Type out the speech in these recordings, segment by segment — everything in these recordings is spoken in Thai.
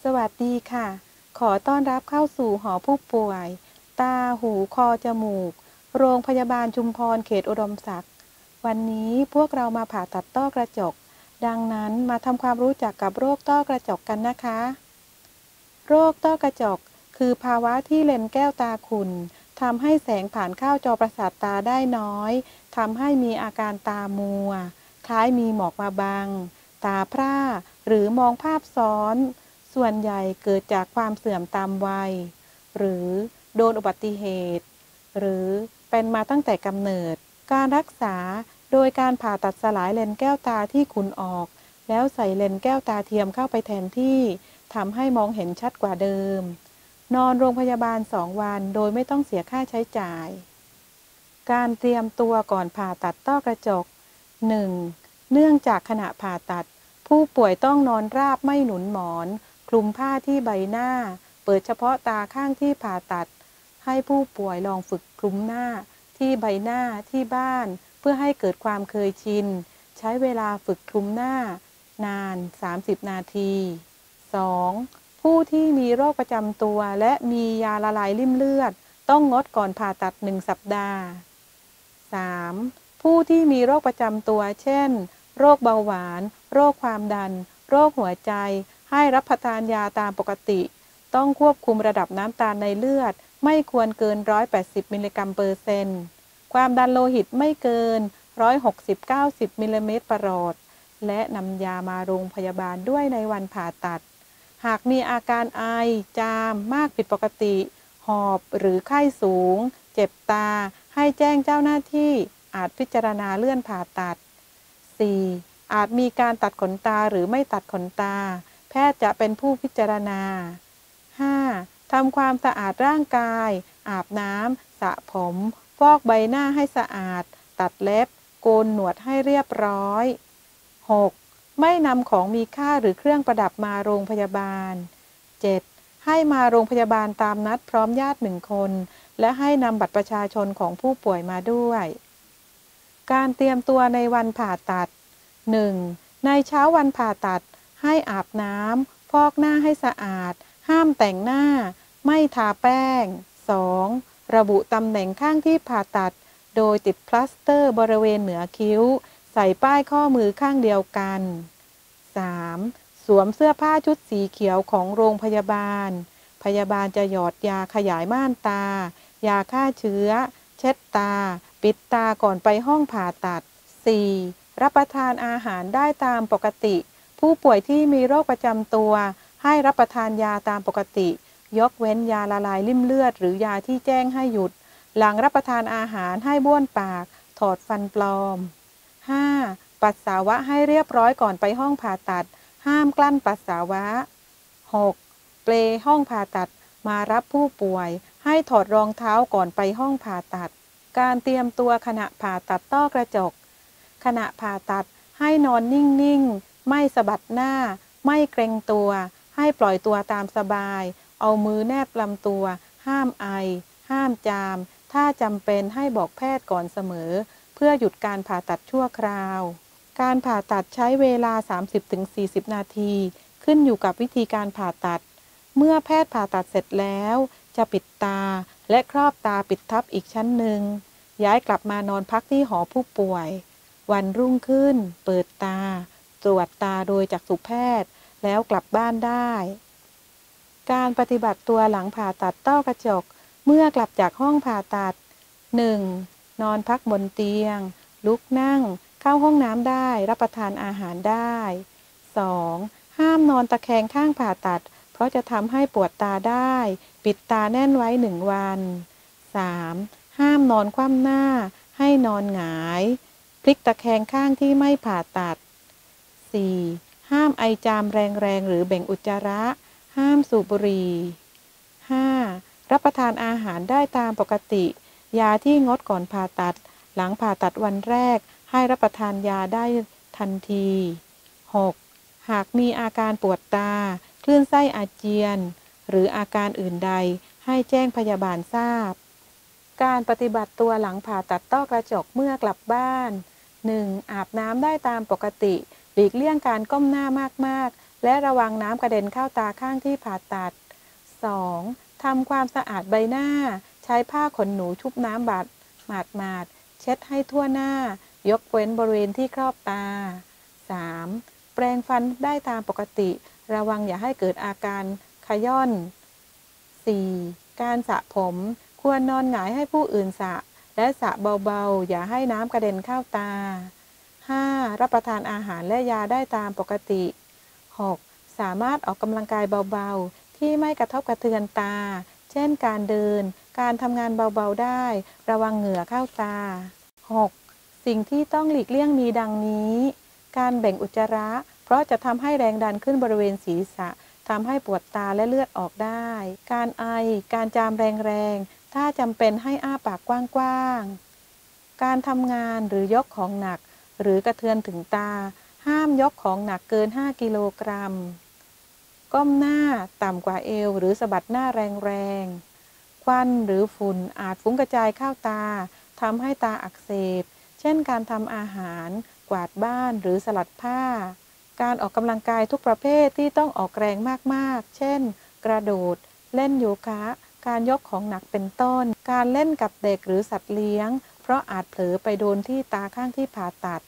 วัสดีค่ะ ขอต้อนรับเข้าสู่หอผู้ป่วย ตา หู คอ จมูก โรงพยาบาลชุมพรเขตอุดมศักดิ์ วันนี้พวกเรามาผ่าตัดต้อกระจก ดังนั้นมาทำความรู้จักกับโรคต้อกระจกกันนะคะ โรคต้อกระจกคือภาวะที่เลนส์แก้วตาขุ่นทำให้แสงผ่านเข้าจอประสาทตาได้น้อยทำให้มีอาการตามัว คล้ายมีหมอกมาบัง ตาพร่า หรือมองภาพซ้อน ส่วนใหญ่เกิดจากความเสื่อมตามวัย หรือโดนอุบัติเหตุ หรือเป็นมาตั้งแต่กำเนิด การรักษาโดยการผ่าตัดสลายเลนส์แก้วตาที่ขุ่นออก แล้วใส่เลนส์แก้วตาเทียมเข้าไปแทนที่ทำให้มองเห็นชัดกว่าเดิม นอนโรงพยาบาล2 วันโดยไม่ต้องเสียค่าใช้จ่าย การเตรียมตัวก่อนผ่าตัดต้อกระจก 1. เนื่องจากขณะผ่าตัดผู้ป่วยต้องนอนราบไม่หนุนหมอนคลุมผ้าที่ใบหน้าเปิดเฉพาะตาข้างที่ผ่าตัดให้ผู้ป่วยลองฝึกคลุมหน้าที่ใบหน้าที่บ้านเพื่อให้เกิดความเคยชินใช้เวลาฝึกคลุมหน้านาน30 นาที 2. ผู้ที่มีโรคประจำตัวและมียาละลายริ่มเลือดต้องงดก่อนผ่าตัด1 สัปดาห์ 3. ผู้ที่มีโรคประจำตัวเช่นโรคเบาหวานโรคความดันโรคหัวใจให้รับประทานยาตามปกติต้องควบคุมระดับน้ำตาลในเลือดไม่ควรเกิน180 มิลลิกรัมเปอร์เซ็นต์ความดันโลหิตไม่เกิน160-90 มิลลิเมตรประหลอดและนำยามาโรงพยาบาลด้วยในวันผ่าตัดหากมีอาการไอจามมากผิดปกติหอบหรือไข้สูงเจ็บตาให้แจ้งเจ้าหน้าที่อาจพิจารณาเลื่อนผ่าตัด 4. อาจมีการตัดขนตาหรือไม่ตัดขนตาแพทย์จะเป็นผู้พิจารณา 5. ทำความสะอาดร่างกายอาบน้ำสระผมฟอกใบหน้าให้สะอาดตัดเล็บโกนหนวดให้เรียบร้อย 6. ไม่นำของมีค่าหรือเครื่องประดับมาโรงพยาบาล 7. ให้มาโรงพยาบาลตามนัดพร้อมญาติ1 คนและให้นำบัตรประชาชนของผู้ป่วยมาด้วยการเตรียมตัวในวันผ่าตัด 1. ในเช้าวันผ่าตัดให้อาบน้ำฟอกหน้าให้สะอาดห้ามแต่งหน้าไม่ทาแป้ง 2. ระบุตำแหน่งข้างที่ผ่าตัดโดยติดพลาสเตอร์บริเวณเหนือคิ้วใส่ป้ายข้อมือข้างเดียวกัน 3. สวมเสื้อผ้าชุดสีเขียวของโรงพยาบาลพยาบาลจะหยอดยาขยายม่านตายาฆ่าเชื้อเช็ดตาปิดตาก่อนไปห้องผ่าตัด 4. รับประทานอาหารได้ตามปกติผู้ป่วยที่มีโรคประจำตัวให้รับประทานยาตามปกติยกเว้นยาละลายริ่มเลือดหรือยาที่แจ้งให้หยุดหลังรับประทานอาหารให้บ้วนปากถอดฟันปลอม 5. ปัสสาวะให้เรียบร้อยก่อนไปห้องผ่าตัดห้ามกลั้นปัสสาวะ 6. เปลห้องผ่าตัดมารับผู้ป่วยให้ถอดรองเท้าก่อนไปห้องผ่าตัดการเตรียมตัวขณะผ่าตัดต้อกระจกขณะผ่าตัดให้นอนนิ่งๆไม่สะบัดหน้าไม่เกรงตัวให้ปล่อยตัวตามสบายเอามือแนบลำตัวห้ามไอห้ามจามถ้าจำเป็นให้บอกแพทย์ก่อนเสมอเพื่อหยุดการผ่าตัดชั่วคราวการผ่าตัดใช้เวลา 30-40 นาทีขึ้นอยู่กับวิธีการผ่าตัดเมื่อแพทย์ผ่าตัดเสร็จแล้วจะปิดตาและครอบตาปิดทับอีกชั้นหนึ่งย้ายกลับมานอนพักที่หอผู้ป่วยวันรุ่งขึ้นเปิดตาตรวจตาโดยจักษุแพทย์แล้วกลับบ้านได้การปฏิบัติตัวหลังผ่าตัดต้อกระจกเมื่อกลับจากห้องผ่าตัด 1. นอนพักบนเตียงลุกนั่งเข้าห้องน้ำได้รับประทานอาหารได้ 2. ห้ามนอนตะแคงข้างผ่าตัดเพราะจะทำให้ปวดตาได้ปิดตาแน่นไว้1 วัน 3. ห้ามนอนคว่ำหน้าให้นอนหงายพลิกตะแคงข้างที่ไม่ผ่าตัด 4. ห้ามไอจามแรงๆหรือเบ่งอุจจาระห้ามสูบบุหรี่ 5. รับประทานอาหารได้ตามปกติยาที่งดก่อนผ่าตัดหลังผ่าตัดวันแรกให้รับประทานยาได้ทันที 6. หากมีอาการปวดตาคลื่นไส้อาเจียนหรืออาการอื่นใดให้แจ้งพยาบาลทราบการปฏิบัติตัวหลังผ่าตัดต้อกระจกเมื่อกลับบ้าน 1. อาบน้ำได้ตามปกติหลีกเลี่ยงการก้มหน้ามากๆและระวังน้ำกระเด็นเข้าตาข้างที่ผ่าตัด 2. ทำความสะอาดใบหน้าใช้ผ้าขนหนูชุบน้ำบาดหมาดๆเช็ดให้ทั่วหน้ายกเว้นบริเวณที่ครอบตา 3. แปรงฟันได้ตามปกติระวังอย่าให้เกิดอาการขย้อน 4. การสระผมควรนอนหงายให้ผู้อื่นสระและสระเบาๆอย่าให้น้ำกระเด็นเข้าตา 5. รับประทานอาหารและยาได้ตามปกติ 6. สามารถออกกำลังกายเบาๆที่ไม่กระทบกระเทือนตาเช่นการเดินการทำงานเบาๆได้ระวังเหงื่อเข้าตา 6. สิ่งที่ต้องหลีกเลี่ยงมีดังนี้การแบ่งอุจจาระเพราะจะทำให้แรงดันขึ้นบริเวณศีรษะทำให้ปวดตาและเลือดออกได้การไอการจามแรงๆถ้าจำเป็นให้อ้าปากกว้างๆการทำงานหรือยกของหนักหรือกระเทือนถึงตาห้ามยกของหนักเกิน5กิโลกรัมก้มหน้าต่ำกว่าเอวหรือสะบัดหน้าแรงๆควันหรือฝุ่นอาจฟุ้งกระจายเข้าตาทำให้ตาอักเสบเช่นการทำอาหารกวาดบ้านหรือสลัดผ้าการออกกำลังกายทุกประเภทที่ต้องออกแรงมากๆเช่นกระโดดเล่นโยคะการยกของหนักเป็นต้นการเล่นกับเด็กหรือสัตว์เลี้ยงเพราะอาจเผลอไปโดนที่ตาข้างที่ผ่าตัด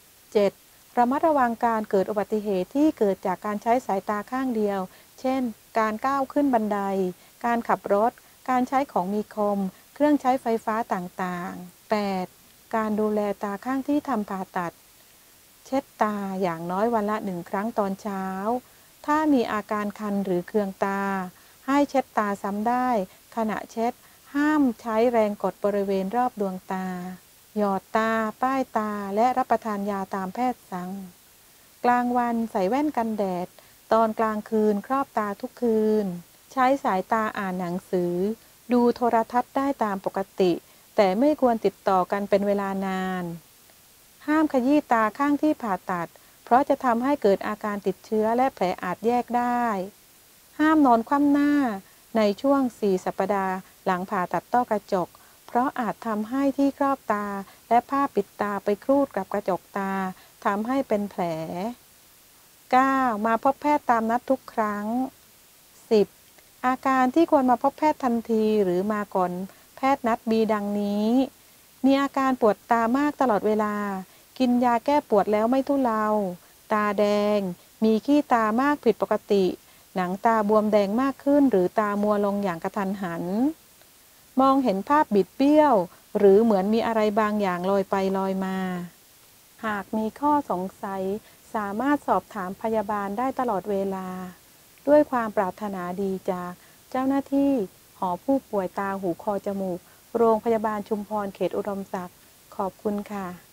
7. ระมัดระวังการเกิดอุบัติเหตุที่เกิดจากการใช้สายตาข้างเดียวเช่นการก้าวขึ้นบันไดการขับรถการใช้ของมีคมเครื่องใช้ไฟฟ้าต่างๆ 8. การดูแลตาข้างที่ทำผ่าตัดเช็ดตาอย่างน้อยวันละ1 ครั้งตอนเช้าถ้ามีอาการคันหรือเคืองตาให้เช็ดตาซ้ำได้ขณะเช็ดห้ามใช้แรงกดบริเวณรอบดวงตาหยอดตาป้ายตาและรับประทานยาตามแพทย์สั่งกลางวันใส่แว่นกันแดดตอนกลางคืนครอบตาทุกคืนใช้สายตาอ่านหนังสือดูโทรทัศน์ได้ตามปกติแต่ไม่ควรติดต่อกันเป็นเวลานานห้ามขยี้ตาข้างที่ผ่าตัดเพราะจะทำให้เกิดอาการติดเชื้อและแผลอาจแยกได้ห้ามนอนคว่ำหน้าในช่วง4 สัปดาห์หลังผ่าตัดต้อกระจกเพราะอาจทำให้ที่ครอบตาและผ้าปิดตาไปครูดกับกระจกตาทำให้เป็นแผล 9. มาพบแพทย์ตามนัดทุกครั้ง 10. อาการที่ควรมาพบแพทย์ทันทีหรือมาก่อนแพทย์นัดมีดังนี้มีอาการปวดตามากตลอดเวลากินยาแก้ปวดแล้วไม่ทุเลาตาแดงมีขี้ตามากผิดปกติหนังตาบวมแดงมากขึ้นหรือตามัวลงอย่างกระทันหันมองเห็นภาพบิดเบี้ยวหรือเหมือนมีอะไรบางอย่างลอยไปลอยมาหากมีข้อสงสัยสามารถสอบถามพยาบาลได้ตลอดเวลาด้วยความปรารถนาดีจากเจ้าหน้าที่หอผู้ป่วยตาหูคอจมูกโรงพยาบาลชุมพรเขตอุดมศักดิ์ขอบคุณค่ะ